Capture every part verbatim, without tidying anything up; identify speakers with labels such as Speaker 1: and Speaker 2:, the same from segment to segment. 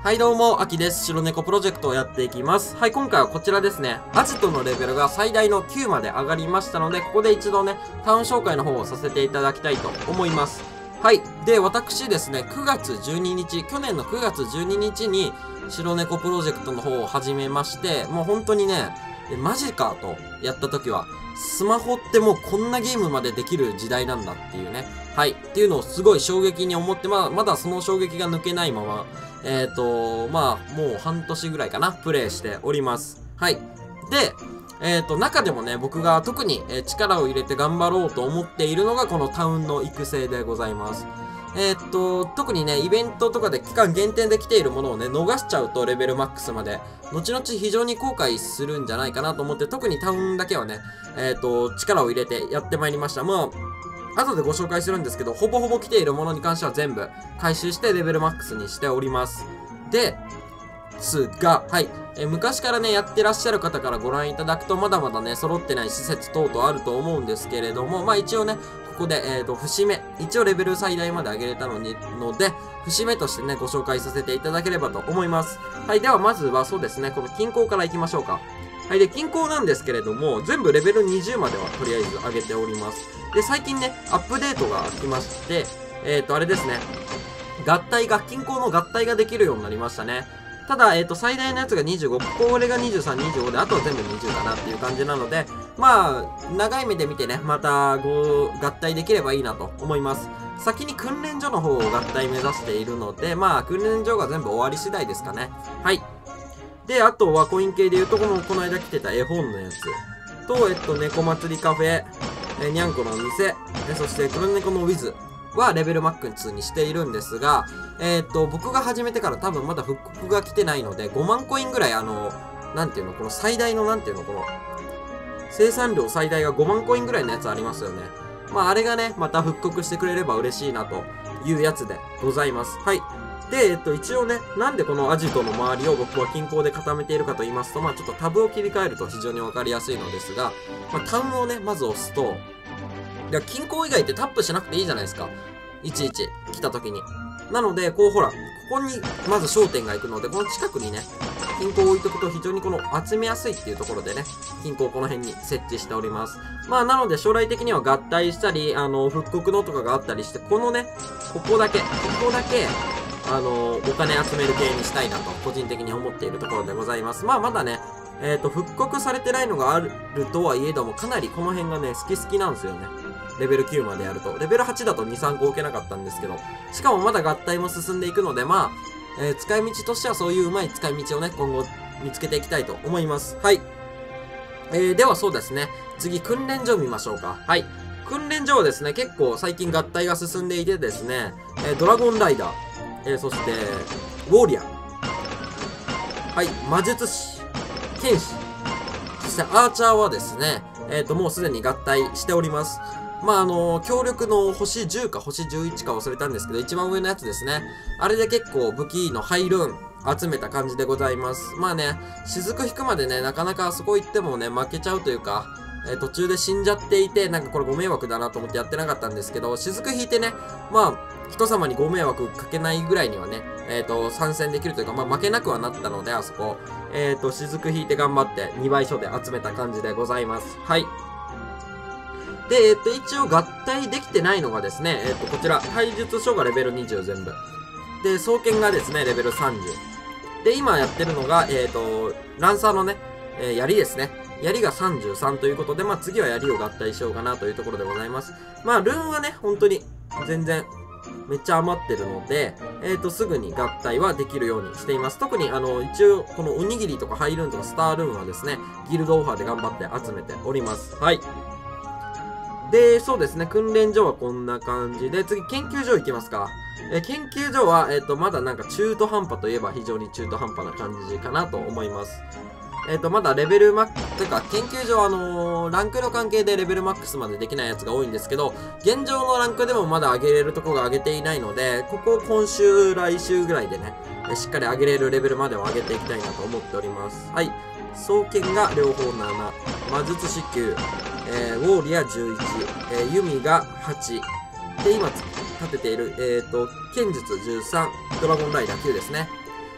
Speaker 1: はいどうも、あきです。白猫プロジェクトをやっていきます。はい、今回はこちらですね。アジトのレベルが最大のきゅうまで上がりましたので、ここで一度ね、タウン紹介の方をさせていただきたいと思います。はい。で、私ですね、くがつじゅうににち、去年のくがつじゅうににちに、白猫プロジェクトの方を始めまして、もう本当にね、えマジかとやった時は、スマホってもうこんなゲームまでできる時代なんだっていうね。はい。っていうのをすごい衝撃に思って、まあ、まだその衝撃が抜けないまま、えっと、まあ、もう半年ぐらいかな、プレイしております。はい。で、えっと、中でもね、僕が特にえ力を入れて頑張ろうと思っているのが、このタウンの育成でございます。えっと、特にね、イベントとかで期間限定で来ているものをね、逃しちゃうとレベルマックスまで、後々非常に後悔するんじゃないかなと思って、特にタウンだけはね、えっと、力を入れてやってまいりました。まあ、後でご紹介するんですけど、ほぼほぼ来ているものに関しては全部回収してレベルマックスにしております。で、すが、はい、え昔からね、やってらっしゃる方からご覧いただくと、まだまだね、揃ってない施設等々あると思うんですけれども、まあ一応ね、ここで、えっと、節目。一応レベル最大まで上げれたのに、ので、節目としてね、ご紹介させていただければと思います。はい、ではまずはそうですね、この近郊から行きましょうか。はい、で、近郊なんですけれども、全部レベルにじゅうまではとりあえず上げております。で、最近ね、アップデートが来まして、えっと、あれですね、合体が、近郊の合体ができるようになりましたね。ただ、えっと、最大のやつがにじゅうご、これがにじゅうさん、にじゅうごで、あとは全部にじゅうかなっていう感じなので、まあ、長い目で見てね、また、ご、合体できればいいなと思います。先に訓練所の方を合体目指しているので、まあ、訓練所が全部終わり次第ですかね。はい。で、あとはコイン系で言うと、この、この間来てた絵本のやつと、えっと、猫祭りカフェ、えにゃんこのお店、えそして黒猫のウィズはレベルマックスにしているんですが、えっと、僕が始めてから多分まだ復刻が来てないので、ごまんコインぐらい、あの、なんていうの、この最大の、なんていうの、この、生産量最大がごまんコインぐらいのやつありますよね。まあ、あれがね、また復刻してくれれば嬉しいなというやつでございます。はい。で、えっと、一応ね、なんでこのアジトの周りを僕は近郊で固めているかと言いますと、まあちょっとタブを切り替えると非常にわかりやすいのですが、まあタウンをね、まず押すと、いや、近郊以外ってタップしなくていいじゃないですか。いちいち来た時に。なので、こうほら、ここにまず焦点が行くので、この近くにね、近郊を置いとくと非常にこの集めやすいっていうところでね、近郊この辺に設置しております。まあなので将来的には合体したり、あの、復刻のとかがあったりして、このね、ここだけ、ここだけ、あのー、お金集める系にしたいなと、個人的に思っているところでございます。まあ、まだね、えっと、復刻されてないのがあるとはいえども、かなりこの辺がね、好き好きなんですよね。レベルきゅうまでやると。レベルはちだとに、さんこ置けなかったんですけど、しかもまだ合体も進んでいくので、まあ、えー、使い道としてはそういううまい使い道をね、今後見つけていきたいと思います。はい。えー、ではそうですね、次、訓練所見ましょうか。はい。訓練所はですね、結構最近合体が進んでいてですね、えー、ドラゴンライダー、えー、そして、ウォーリアー。はい、魔術師、剣士。そしてアーチャーはですね、えっと、もうすでに合体しております。まあ、あのー、強力の星じゅうか星じゅういちか忘れたんですけど、一番上のやつですね。あれで結構武器のハイルーン集めた感じでございます。まあね、雫引くまでね、なかなかあそこ行ってもね、負けちゃうというか、えー、途中で死んじゃっていて、なんかこれご迷惑だなと思ってやってなかったんですけど、雫引いてね、まあ、人様にご迷惑かけないぐらいにはね、えっと、参戦できるというか、まあ、負けなくはなったので、あそこ、えっと、雫引いて頑張ってにばい所で集めた感じでございます。はい。で、えっと、一応合体できてないのがですね、えっと、こちら、体術書がレベルにじゅう全部。で、双剣がですね、レベルさんじゅう。で、今やってるのが、えっと、ランサーのね、えー、槍ですね。槍がさんじゅうさんということで、まあ次は槍を合体しようかなというところでございます。まあルーンはね、本当に全然めっちゃ余ってるので、えっと、すぐに合体はできるようにしています。特にあの、一応このおにぎりとかハイルーンとかスタールーンはですね、ギルドオファーで頑張って集めております。はい。で、そうですね、訓練所はこんな感じで、次研究所行きますか。え研究所は、えっと、まだなんか中途半端といえば非常に中途半端な感じかなと思います。えっと、まだレベルマックス、というか、研究所はあのー、ランクの関係でレベルマックスまでできないやつが多いんですけど、現状のランクでもまだ上げれるとこが上げていないので、ここ今週、来週ぐらいでね、しっかり上げれるレベルまでを上げていきたいなと思っております。はい。双剣が両方なな、魔術師きゅう、えー、ウォーリアじゅういち、えー、弓がはち、で、今立てている、えっと、剣術じゅうさん、ドラゴンライダーきゅうですね。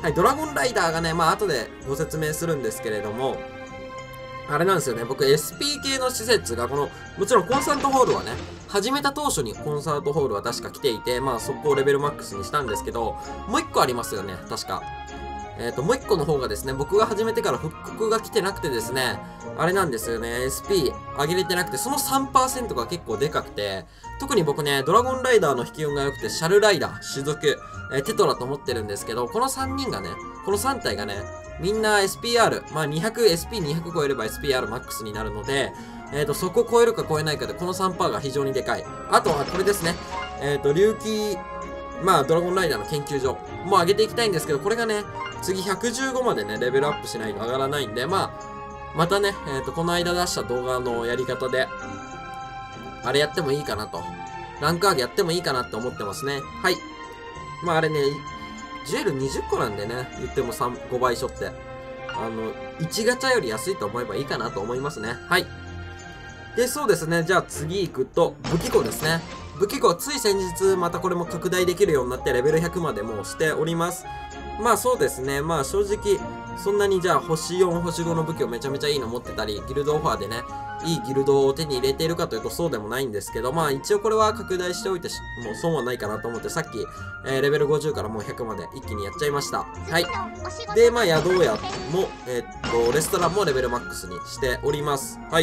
Speaker 1: はい、ドラゴンライダーがね、まあ後でご説明するんですけれども、あれなんですよね、僕 エスピー 系の施設がこの、もちろんコンサートホールはね、始めた当初にコンサートホールは確か来ていて、まあそこをレベルマックスにしたんですけど、もう一個ありますよね、確か。えっと、もう一個の方がですね、僕が始めてから復刻が来てなくてですね、あれなんですよね、エスピー 上げれてなくて、その さんパーセント が結構でかくて、特に僕ね、ドラゴンライダーの引き運が良くて、シャルライダー、種族、えー、テトラと思ってるんですけど、このさんにんがね、このさん体がね、みんな エスピーアール、まあ にひゃく、エスピーにひゃく 超えれば エスピーアールマックスになるので、えっと、そこ超えるか超えないかで、この さんパーセント が非常にでかい。あとはこれですね、えっと、龍騎、まあ、ドラゴンライダーの研究所も上げていきたいんですけど、これがね、次ひゃくじゅうごまでね、レベルアップしないと上がらないんで、まあ、またね、えっと、この間出した動画のやり方で、あれやってもいいかなと。ランク上げやってもいいかなって思ってますね。はい。まあ、あれね、ジュエルにじゅっこなんでね、言ってもさん、ごばいしょって。あの、いちガチャより安いと思えばいいかなと思いますね。はい。で、そうですね。じゃあ次行くと、武器庫ですね。武器庫、つい先日またこれも拡大できるようになってレベルひゃくまでもうしております。まあそうですね。まあ正直、そんなにじゃあ星よん、星ごの武器をめちゃめちゃいいの持ってたり、ギルドオファーでね、いいギルドを手に入れているかというとそうでもないんですけど、まあ一応これは拡大しておいてもう損はないかなと思って、さっき、えー、レベルごじゅうからもうひゃくまで一気にやっちゃいました。はい。で、まあ宿屋も、えー、っと、レストランもレベルマックスにしております。はい。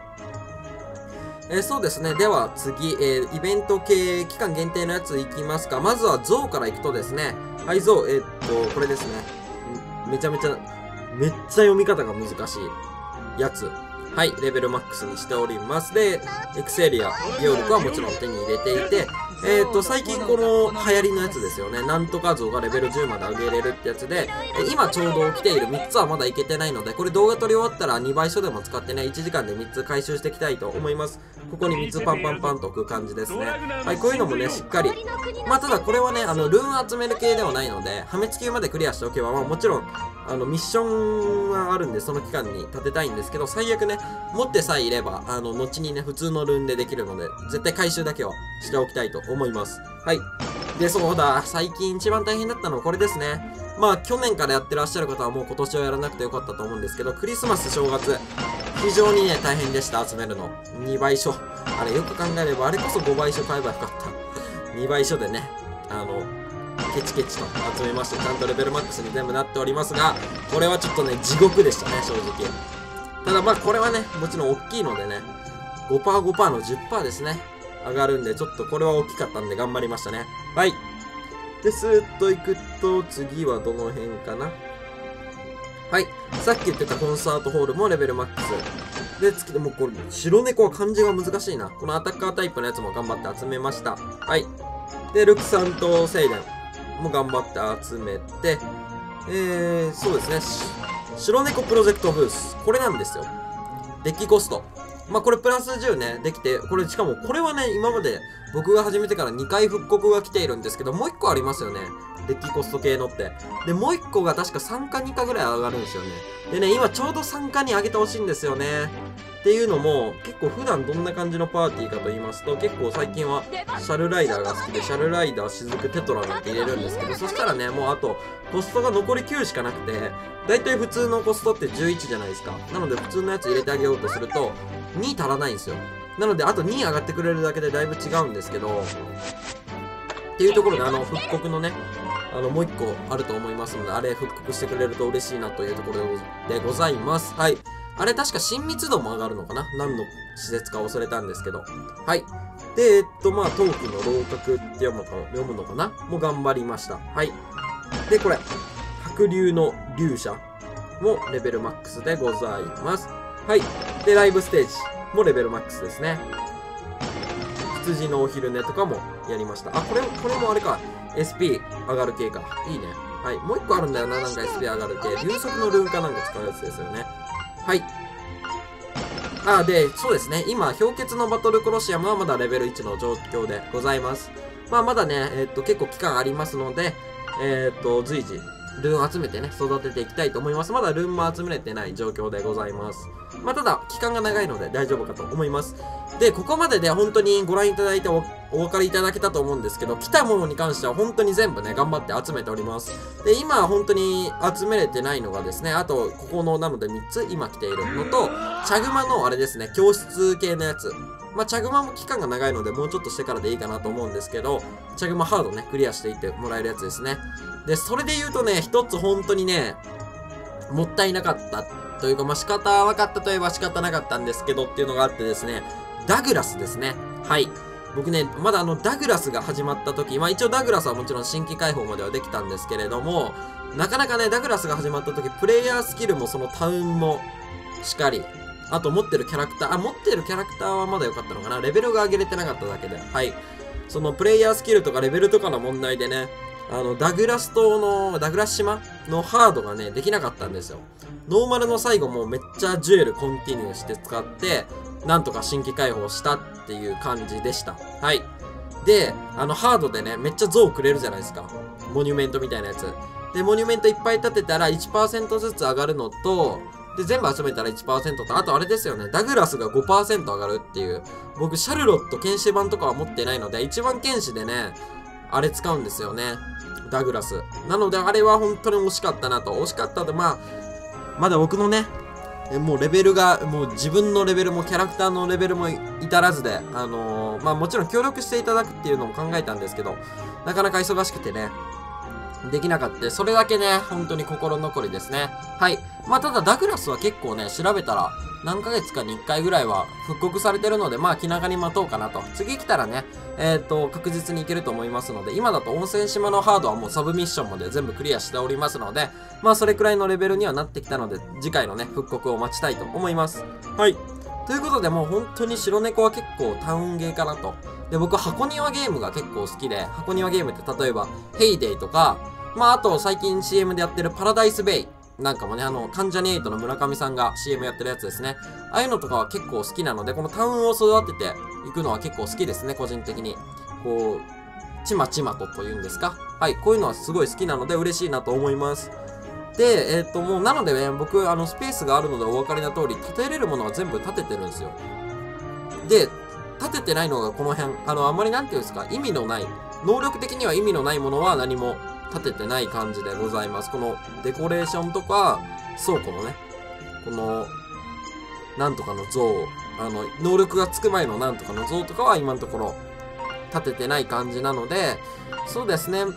Speaker 1: えー、そうですね。では次、えー、イベント系期間限定のやついきますか。まずはゾウからいくとですね。はい、ゾウ、えー、っと、これですね。めちゃめちゃ、めっちゃ読み方が難しいやつ。はい、レベルマックスにしております。で、エクセリア、ビオルクはもちろん手に入れていて、えっと、最近この流行りのやつですよね。なんとか像がレベルじゅうまで上げれるってやつで、え今ちょうど来ているみっつはまだいけてないので、これ動画撮り終わったらにばい所でも使ってね、いちじかんでみっつ回収していきたいと思います。ここにみっつパンパンパンと置く感じですね。はい、こういうのもね、しっかり。まあ、ただこれはね、あの、ルーン集める系ではないので、破滅級までクリアしておけば、まあもちろん、あの、ミッションはあるんで、その期間に立てたいんですけど、最悪ね、持ってさえいれば、あの、後にね、普通のルーンでできるので、絶対回収だけはしておきたいと思います。はい。で、そうだ、最近一番大変だったのはこれですね。まあ、去年からやってらっしゃる方はもう今年はやらなくてよかったと思うんですけど、クリスマス、正月、非常にね、大変でした、集めるの。にばい所。あれ、よく考えれば、あれこそごばい所買えばよかった。にばい所でね、あの、ケチケチと集めまして、ちゃんとレベルマックスに全部なっておりますが、これはちょっとね、地獄でしたね、正直。ただまあ、これはね、もちろん大きいのでね、ごパーセント、ごパーセントの じゅっパーセント ですね。上がるんで、ちょっとこれは大きかったんで頑張りましたね。はい。で、スーッと行くと、次はどの辺かな。はい。さっき言ってたコンサートホールもレベルマックス。で、次、もうこれ、白猫は漢字が難しいな。このアタッカータイプのやつも頑張って集めました。はい。で、ルクさんとセイデンも頑張って集めて、えー、そうですね。白猫プロジェクトブース。これなんですよ。デッキコスト。まあこれプラスじゅうね、できて、これしかもこれはね、今まで僕が始めてからにかい復刻が来ているんですけど、もういっこありますよね。デッキコスト系のって。で、もういっこが確かさんかにかぐらい上がるんですよね。でね、今ちょうどさんかに上げてほしいんですよね。っていうのも、結構普段どんな感じのパーティーかと言いますと、結構最近はシャルライダーが好きで、シャルライダー、雫、テトラなんて入れるんですけど、そしたらね、もうあと、コストが残りきゅうしかなくて、だいたい普通のコストってじゅういちじゃないですか。なので普通のやつ入れてあげようとすると、に足らないんですよ。なので、あとに上がってくれるだけでだいぶ違うんですけど、っていうところで、あの、復刻のね、あの、もう一個あると思いますので、あれ復刻してくれると嬉しいなというところでございます。はい。あれ確か親密度も上がるのかな？何の施設か忘れたんですけど。はい。で、えっと、まあ、陶器の楼閣って読むのか読むのかなもう頑張りました。はい。で、これ、白竜の竜者もレベルマックスでございます。はい。で、ライブステージもレベルマックスですね。羊のお昼寝とかもやりました。あ、これ、これもあれか。エスピー 上がる系か。いいね。はい。もう一個あるんだよな。なんか エスピー 上がる系。流速のルーンかなんか使うやつですよね。はい。あ、で、そうですね。今、氷結のバトルコロシアムはまだレベルいちの状況でございます。まあ、まだね、えっと、結構期間ありますので、えっと、随時、ルーン集めてね、育てていきたいと思います。まだルーンも集めれてない状況でございます。まあ、ただ、期間が長いので大丈夫かと思います。で、ここまでで本当にご覧いただいてお分かりいただけたと思うんですけど、来たものに関しては本当に全部ね、頑張って集めております。で、今本当に集めれてないのがですね、あと、ここのなのでみっつ今来ているのと、チャグマのあれですね、教室系のやつ。まあ、チャグマも期間が長いので、もうちょっとしてからでいいかなと思うんですけど、チャグマハードね、クリアしていってもらえるやつですね。で、それで言うとね、一つ本当にね、もったいなかったというか、まあ、仕方分かったといえば仕方なかったんですけどっていうのがあってですね、ダグラスですね。はい。僕ね、まだあの、ダグラスが始まった時、まあ一応ダグラスはもちろん新規開放まではできたんですけれども、なかなかね、ダグラスが始まった時、プレイヤースキルもそのタウンもしっかり、あと持ってるキャラクター、あ、持ってるキャラクターはまだ良かったのかな、レベルが上げれてなかっただけで、はい。そのプレイヤースキルとかレベルとかの問題でね、あの、ダグラス島の、ダグラス島のハードがね、できなかったんですよ。ノーマルの最後もめっちゃジュエルコンティニューして使って、なんとか新規開放したっていう感じでした。はい。で、あの、ハードでね、めっちゃ像くれるじゃないですか。モニュメントみたいなやつ。で、モニュメントいっぱい立てたら いちパーセント ずつ上がるのと、で、全部集めたら いちパーセント と、あとあれですよね、ダグラスが ごパーセント 上がるっていう。僕、シャルロット剣士版とかは持ってないので、一番剣士でね、あれ使うんですよね。ダグラス。なので、あれは本当に惜しかったなと。惜しかったで、まあ、まだ僕のね、もうレベルが、もう自分のレベルもキャラクターのレベルも至らずで、あのー、まあもちろん協力していただくっていうのも考えたんですけど、なかなか忙しくてね、できなかった。それだけね、本当に心残りですね。はい。まあただダグラスは結構ね、調べたら、何ヶ月かにいっかいぐらいは復刻されてるので、まあ気長に待とうかなと。次来たらね、えっと、確実にいけると思いますので、今だと温泉島のハードはもうサブミッションまで全部クリアしておりますので、まあそれくらいのレベルにはなってきたので、次回のね、復刻を待ちたいと思います。はい。ということで、もう本当に白猫は結構タウンゲーかなと。で、僕、箱庭ゲームが結構好きで、箱庭ゲームって例えば、ヘイデイとか、まああと最近 シーエム でやってるパラダイスベイ。なんかもね、あの、関ジャニエイトの村上さんが シーエム やってるやつですね。ああいうのとかは結構好きなので、このタウンを育てていくのは結構好きですね、個人的に。こう、ちまちまとというんですか。はい、こういうのはすごい好きなので嬉しいなと思います。で、えっと、もうなのでね、僕、あの、スペースがあるのでお分かりの通り、建てれるものは全部建ててるんですよ。で、建ててないのがこの辺。あの、あんまりなんていうんですか、意味のない、能力的には意味のないものは何も立ててない感じでございます。このデコレーションとか、倉庫のね、この、なんとかの像、あの、能力がつく前のなんとかの像とかは今のところ立ててない感じなので、そうですね、うん、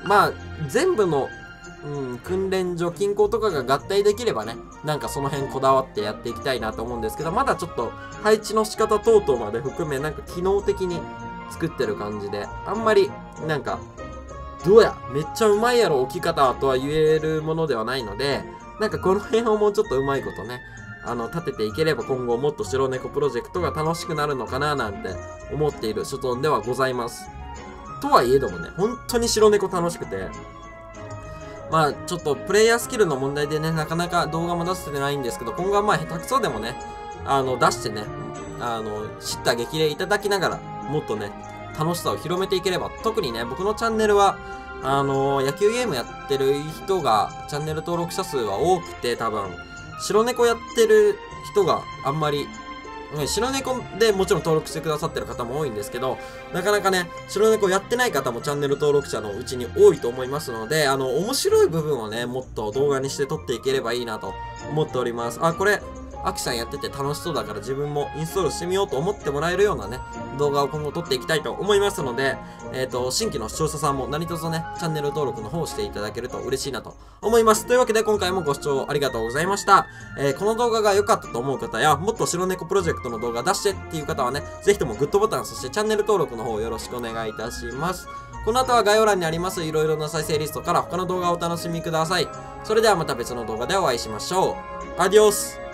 Speaker 1: まあ、全部の、うん、訓練所、金庫とかが合体できればね、なんかその辺こだわってやっていきたいなと思うんですけど、まだちょっと配置の仕方等々まで含め、なんか機能的に作ってる感じで、あんまり、なんか、どうやめっちゃうまいやろ置き方とは言えるものではないので、なんかこの辺をもうちょっとうまいことね、あの、立てていければ今後もっと白猫プロジェクトが楽しくなるのかななんて思っている所存ではございます。とはいえどもね、本当に白猫楽しくて、まあちょっとプレイヤースキルの問題でね、なかなか動画も出せてないんですけど、今後はまあ下手くそでもね、あの、出してね、あの、知った激励いただきながら、もっとね、楽しさを広めていければ、特にね、僕のチャンネルは、あのー、野球ゲームやってる人が、チャンネル登録者数は多くて、多分、白猫やってる人があんまり、白猫でもちろん登録してくださってる方も多いんですけど、なかなかね、白猫やってない方もチャンネル登録者のうちに多いと思いますので、あの、面白い部分をね、もっと動画にして撮っていければいいなと思っております。あ、これ、アキさんやってて楽しそうだから自分もインストールしてみようと思ってもらえるようなね、動画を今後撮っていきたいと思いますので、えっと、新規の視聴者さんも何卒ね、チャンネル登録の方をしていただけると嬉しいなと思います。というわけで今回もご視聴ありがとうございました。えー、この動画が良かったと思う方や、もっと白猫プロジェクトの動画出してっていう方はね、ぜひともグッドボタン、そしてチャンネル登録の方よろしくお願いいたします。この後は概要欄にありますいろいろな再生リストから他の動画をお楽しみください。それではまた別の動画でお会いしましょう。アディオス。